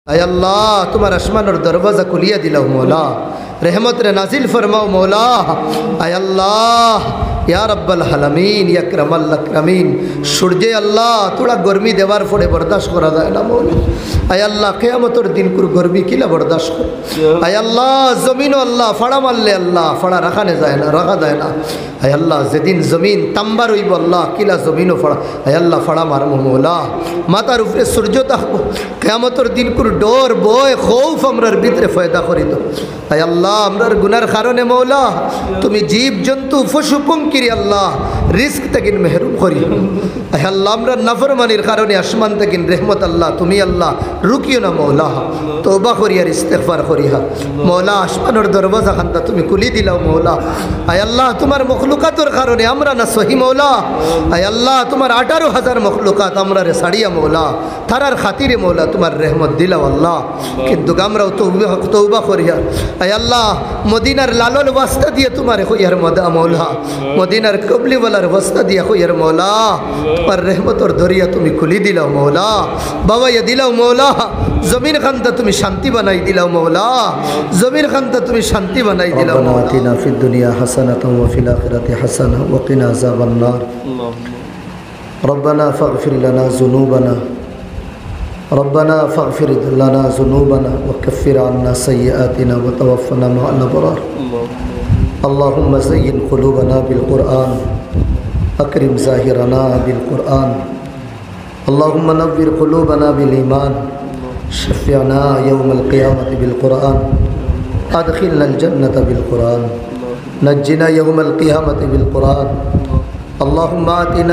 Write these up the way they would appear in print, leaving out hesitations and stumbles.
আয় আল্লাহ তোমার আসমানের দরওয়াজা খুলিয়া দিলাও মৌলা, रहमत रे नाजिल फरमाओ मौला। आय अल्लाह या रब्बल आलमीन या अकरमल अकरमीन। सूर्य अल्लाह थोड़ा गर्मी देवार फड़े बर्दाश्त करा जाए ना मौला। आय अल्लाह क़यामतर दिन कुर गर्मी किला बर्दाश्त कर। आय अल्लाह जमीन अल्लाह फड़ा मारले अल्लाह फड़ा रखाने जाए ना, रखा जाए ना। आय अल्लाह जेदिन जमीन तांबार हईब अल्लाह किला जमीनों फड़ा। आय अल्लाह फड़ा मारबो मौला, मातार उपरे सूर्य थाकबो। क़यामतर दिन कुर डर भय खौफ आमरार भितरे फयदा करि दो। आय अल्लाह আমরার গুনার কারণে মৌলা তুমি জীব জন্তু পশু পঙ্কিরি আল্লাহ রিস্ক থেকে মেহরুম করি। আয় আল্লাহ আমরা নাফরমানির কারণে আসমান থেকে রহমত আল্লাহ তুমি আল্লাহ রুকিও না মৌলা। তওবা করি আর ইস্তেগফার করি মৌলা। আসমানের দরওয়াজা খান্তা তুমি খুলি দিলাও মৌলা। আয় আল্লাহ তোমার মখলুকাতের কারণে আমরা না সহি মৌলা। আয় আল্লাহ তোমার 18,000 মখলুকাত আমরা রে সাড়িয়া মৌলা তারার খাতিরে মৌলা তোমার রহমত দিলাও আল্লাহ। কিন্তু আমরাও তওবা করি। আয় আল্লাহ মদিনার লালল ওয়াস্তা দিয়ে তোমারে হইয়ার মদা মৌলা, মদিনার কবলিওয়ালার ওয়াস্তা দিয়ে হইয়ার মৌলা তোমার রহমতর দরিয়া তুমি খুলি দিলাও মৌলা। বাবাইয়া দিলাও মৌলা, জমির খান্তা তুমি শান্তি বানাই দিলাও মৌলা, জমির খান্তা তুমি শান্তি বানাই দিলাও। আতিনা ফিদ দুনিয়া হাসানাতাও ওয়া ফিল আখিরাতি হাসানা ওয়া কিনা আযাবান নার। রব্বানা ফাগফির লানা যুনুবানা ربنا فاغفر لنا ذنوبنا وكفر عنا سيئاتنا وتوفنا مع الأبرار. اللهم زين قلوبنا بالقرآن، أكرم ظاهرنا بالقرآن. اللهم نور قلوبنا بالإيمان، شفعنا يوم القيامة بالقرآن، أدخلنا الجنة بالقرآن، نجنا يوم القيامة بالقرآن. اللهم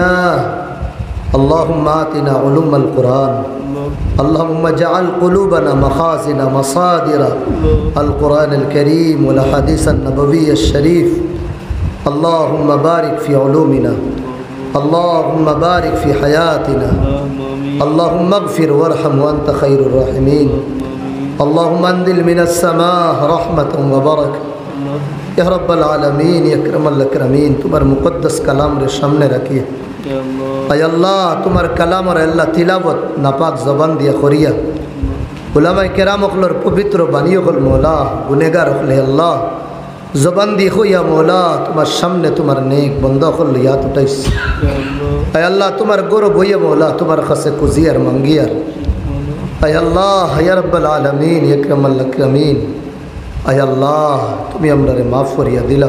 آتنا علوم القرآن. اللهم اجعل قلوبنا مخازن مصادر القرآن الكريم والأحاديث النبوية الشريف. اللهم بارك في علومنا، اللهم بارك في حياتنا. اللهم اغفر وارحم وأنت خير الراحمين. اللهم انزل من السماء رحمة وبركة يا رب العالمين يا أكرم الأكرمين। तुम्हार मुक़द्दस कलाम रे सामने रखिए। आय अल्लाह तुम्हार कलाम और अल्लाह तिलावत नापाक जबान दिया खोरिया। उलामा केराम अखलर पवित्र बानियो कल मौला, गुनेगार अखले अल्लाह जबान दी खोया मौला तुम्हार सामने तुम्हार नेक बंदा खल याद उठाइस। आय अल्लाह तुम्हार गोरो बोया मौला तुम्हार खसे कुजियर मंगियर। आय अल्लाह या रब्बल आलमीन या अकरमल अकरमीन। आय अल्लाह तुम्हें हमरे माफ़ करिया दिला।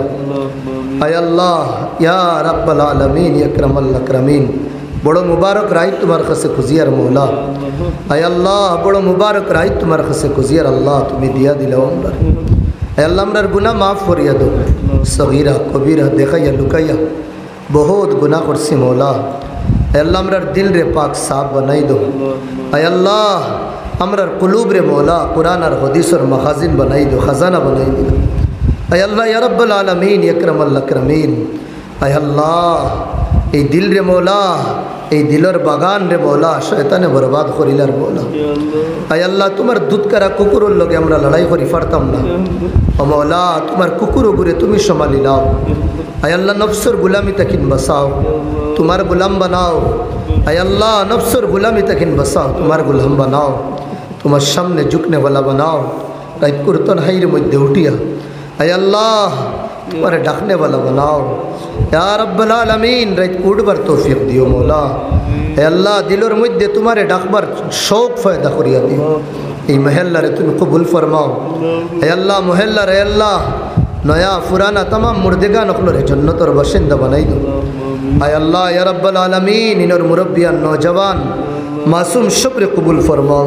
आय अल्लाह या रब्बल आलमीन या अकरमल अकरमीन। बड़ो मुबारक राय तुम्हारे खसे खुजियर मौला। आय अल्लाह बड़ो मुबारक राय तुम्हारे खसे खुजियर अल्लाह तुम्हें दिया दिलाओ अमर। आय अल्लाह हमर गुनाह माफ़ करिया दो, सगीरा कबीरा देखा या लुकाया बहुत गुनाह करसी मौला। आय अल्लाह हमर दिल रे पाक साफ बनाई दो। आय अल्लाह हमर कुलूब रे मौला कुरान और हदीस और मखाजिन बनाई दो, खजाना बनाई दो। आय अल्लाह या रब्बल आलमीन या अकरमल अकरमीन। आय अल्लाह ए दिल रे मौला ए दिलर बागान रे मौला शैताने बर्बाद करिलार मौला। आय अल्लाह तुम्हार दूध करा कुकुर लगे हमरा लड़ाई करी पारताम ना। ओ मौला तुम्हार कुकुर गुरे तुम संभाली लाओ। आय अल्लाह नफ्सर गुलामी तकिन बसाओ, तुम्हार गुलाम बनाओ। आय अल्लाह नफ्सर गुलामी तकिन बसाओ, तुम्हार गुलाम बनाओ, तुम्हार सामने झुकने वाला बनाओ। रात कुर्तन हाइर मध्य उठिया आय अल्लाह तुम्हारे डाकने वाला बनाओ या रब्बल आलमीन। रात उड़बर तौफीक दियो मौला। ए अल्लाह दिलोर मध्य तुम्हारे डाकबर शौक फायदा करिया दियो। ये महल्ला रे तुम कबूल फरमाओ। ए अल्लाह महल्ला रे अल्लाह नया पुराना तमाम मुर्देगान अखलोर जन्नतर बाशिंदा बनाई दो। आय अल्लाह या रब्बल आलमीन इनर मुरब्बियान नौजवान मासूम शब्र कबूल फरमाओ।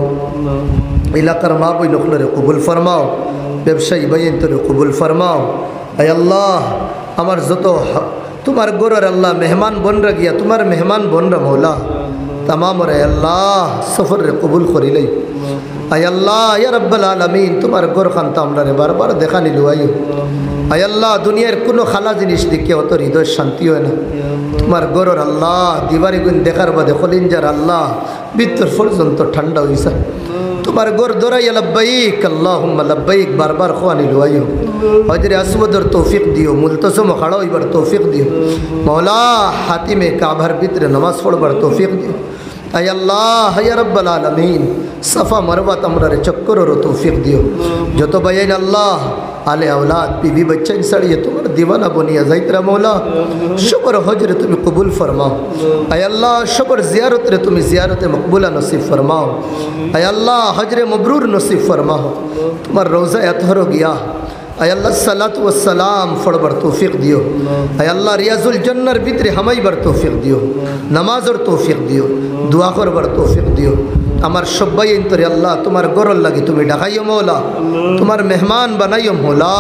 इलाकार माबुई नखलोर कबूल फरमाओ, व्यवसायी बयन तो कबूल फरमाओ। आय अल्लाह हमार जतो तुम्हार गोरर अल्लाह मेहमान बन रह गया तुम्हार मेहमान बन रहा मौला तमाम रे अल्लाह सफ़र रे कबूल करी लई। आय अल्लाह या रब्बल आलमीन तुम्हार गोर खानता हमरा रे बार बार देखा नी लुआइयो। आय अल्लाह दुनियार कोनो खाला जिनिस देखिए तो हृदय शांति হয় না। তোমার গোরর আল্লাহ দিবারি গুণ দেখার বাদে খলিঞ্জার আল্লাহ ভিতর পর্যন্ত ঠান্ডা হইছে। তোমার গোর দরাইয়া লব্বাইক আল্লাহুম্মা লব্বাইক बार बार খোয়ানি লুয়াইও। হজরে আসওয়াদর তৌফিক দিও, মুলতসম খাড়া হইবার তৌফিক দিও মৌলা। হাতিমে কাবার ভিতরে নামাজ পড়বার তৌফিক দিও। আয় আল্লাহ ইয়া রাব্বাল আলামিন সাফা মারওয়াত আমরারে চক্করের তৌফিক দিও। যত ভাইয়ান আল্লাহ আলে আওলাদ বিবি বাচ্চা ইনসাড়িয়ে তোমার দিওয়ানা বনিয়া যাইতরা মৌলা, সবর হজরে তুমি কবুল ফরমাও। আয় আল্লাহ সবর জিয়ারতরে তুমি জিয়ারতে মকবুলা নসিব ফরমাও। আয় আল্লাহ হজরে মবরুর নসিব ফরমাও। তোমার রোজা আতহর গিয়া আয় আল্লাহ সালাতু ওয়াসসালাম ফড়বার তৌফিক দিও। আয় আল্লাহ রিয়াজুল জান্নার ভিতরে হামাইবার তৌফিক দিও, নামাজের তৌফিক দিও, দোয়া করবার তৌফিক দিও। আমার সবাই ইন্তরে আল্লাহ তোমার গরল লাগে তুমি ডাকাইও মৌলা, তোমার মেহমান বানাইও মৌলা।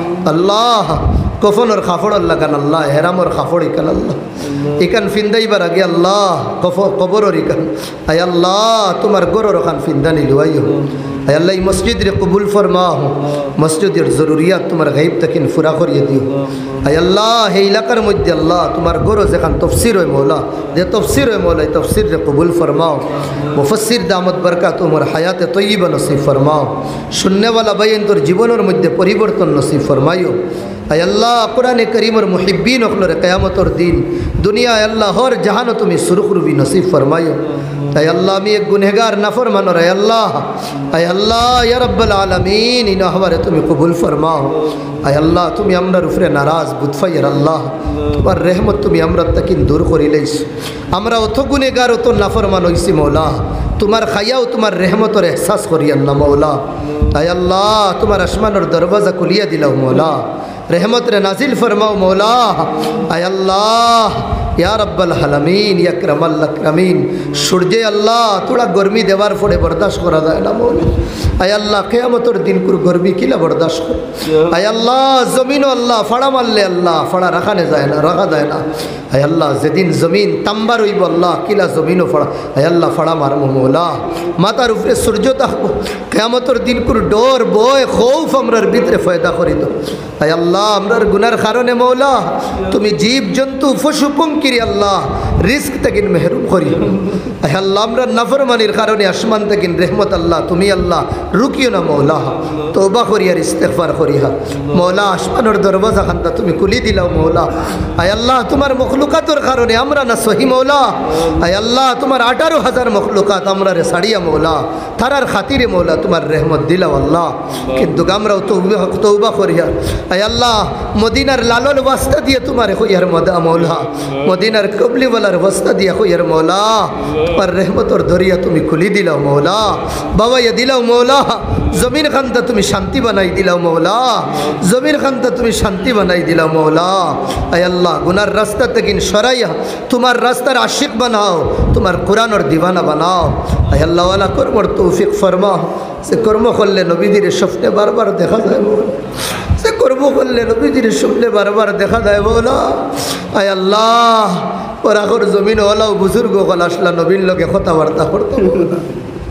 আল্লাহ কফনের খাফড়র লাগান আল্লাহ, হেরামর খাফড় ইকান আল্লাহ, ইকান ফিন্দাইবার আগে আল্লাহ কবরর ইকান। আয় আল্লাহ তোমার গরর খান ফিন্দা নিলুয়াইও। আয় আল্লাহ এই মসজিদ রে কবুল ফরমাও, মসজিদের জরুরিয়াত তোমার গাইব তাকিন ফুরা করিয়ে দিও। আয় আল্লাহ এই এলাকার মধ্যে আল্লাহ তোমার গরো যেখান তফসির হয় মৌলা, যে তফসির হয় মৌলা এই তফসির রে কবুল ফরমাও। মুফাসসির দামত বরকাত তোমার হায়াতে তৈয়বা নসিব ফরমাও। শুননেওয়ালা বাইন তোর জীবনের মধ্যে পরিবর্তন নসিব ফরমাইও। আয় আল্লাহ কোরআনে করিমর মুহিব্বিন অখলরে কিয়ামতের দিন দুনিয়া আল্লাহ হর জাহানো তুমি সুরখরুবি নসিব ফরমাইও। আয় আল্লাহ আমি এক গুনহগার নাফরমানর আয় আল্লাহ, আয় আল্লাহ ইয়া রাব্বাল আলামিন ইন আহওয়ারে তুমি কবুল ফরমাও। আয় আল্লাহ তুমি আমরার উপরে নারাজ বুদফাইয়ের আল্লাহ, তোমার রহমত তুমি আমরা তাকিন দূর করিলেইস। আমরা অত গুনেগার অত নাফরমান হইছি মৌলা, তোমার খাইয়াও তোমার রহমতর এহসাস করিয়ান না মৌলা। আয় আল্লাহ তোমার আসমানের দরওয়াজা খুলিয়া দিলাও মৌলা, रहमत रे नाजिल फरमाओ मौला। आय अल्लाह या रब्बल आलमीन या करमल अकरमीन। सूर्य अल्लाह थोड़ा गर्मी देवार फड़े बर्दाश्त करा जाए ना मौला। आय अल्लाह क़यामतर दिन कुर गर्मी किला बर्दाश्त कर। आय अल्लाह ज़मीन अल्लाह फड़ा मारले अल्लाह फड़ा रखाने जाए ना, रखा जाए ना। आय अल्लाह जेदिन ज़मीन तंबार हुई अल्लाह किला ज़मीन फड़ा। आय अल्लाह फड़ा मारमो मौला, मातार उपरे सूर्य तकबो क़यामतर दिन कुर डोर बोय खौफ আমরার ভিতরে ফয়দা করি তো। আয় আল্লাহ আমরার গুনার কারণে মৌলা তুমি জীব জন্তু পশু পঙ্কিরি আল্লাহ রিস্ক থেকে মেহরুম করি। আয় আল্লাহ আমরা নাফরমানির কারণে আসমান থেকে রহমত আল্লাহ তুমি আল্লাহ রুকিও না মৌলা। তওবা করি আর ইস্তেগফার করি মৌলা, আসমানের দরওয়াজা খানটা তুমি খুলি দিলাও মৌলা। আয় আল্লাহ তোমার মখলুকাতের কারণে আমরা না সহি মৌলা। আয় আল্লাহ তোমার 18,000 মখলুকাত আমরা রে সাড়িয়া মৌলা, তারার খাতিরে মৌলা তোমার রহমত দিলাও আল্লাহ। কিন্তু আমরাও তওবা করি। আয় আল্লাহ মদিনার লালন ওয়াস্তা দিয়ে তোমার হইয়ার মৌলা, মদিনার কবলিওয়ালার ওয়াস্তা দিয়ে হইয়ার মৌলা তোমার রহমতর দরিয়া তুমি খুলি দিলাও মৌলা। বাবাইয়া দিলাও মৌলা, জমিন খানটা তুমি শান্তি বানাই দিলাও মৌলা, জমিন খানটা তুমি শান্তি বানাই দিলাও মৌলা। আয় আল্লাহ গুনার রাস্তা থেকে সরাইয়া তোমার রাস্তার আশিক বানাও, তোমার কোরআনের দিওয়ানা বানাও। আয় আল্লাহ ওয়ালা কর্মর তৌফিক ফরমাও। সে কর্ম করলে নবীদের স্বপ্নে বারবার দেখা যায় মৌলা, সে কর্ম করলে নবীদের স্বপ্নে বারবার দেখা যায় মৌলা। আয় আল্লাহ ওরা আগর জমিন ওলাও বুজুর্গ কল আসলা নবীর লোকে কথাবার্তা করতো মৌলা।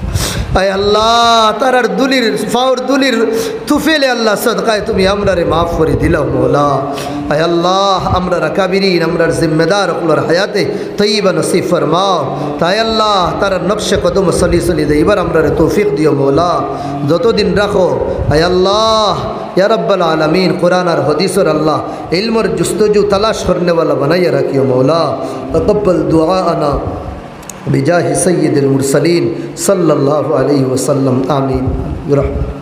আয় আল্লাহ তারার দুলির ফাউর দুলির তুফেলে আল্লাহ সদকায় তুমি আমরারে মাফ করে দিলাও মৌলা। আয় আল্লাহ আমরা কাবিরিন আমরার জিম্মেদার ওগুলোর হায়াতে তৈবা নসিব ফরমাও। তাই আল্লাহ তারার নকশে কদম সলি সলি দে এবার আমরারে তৌফিক দিও মৌলা, যতদিন রাখো। আয় আল্লাহ ইয়া রব্বাল আলামিন কুরআন আর হাদিসের আল্লাহ ইলমর জুস্তজু তালাশ করনে वाला बनाइए रखियो मौला। तक़ब्बल दुआना बिजाहि सय्यिदिल मुरसलीन सल्लल्लाहु अलैहि वसल्लम आमीन।